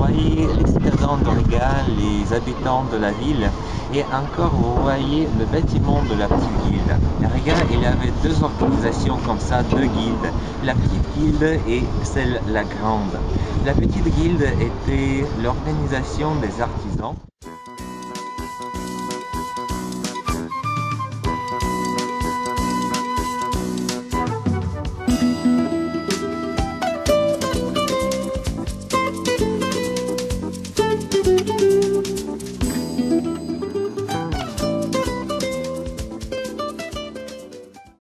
voyez les citadins de Riga, les habitants de la ville, et encore vous voyez le bâtiment de la petite guilde. À Riga, il y avait deux organisations comme ça, deux guildes, la petite guilde et celle la grande. La petite guilde était l'organisation des artisans.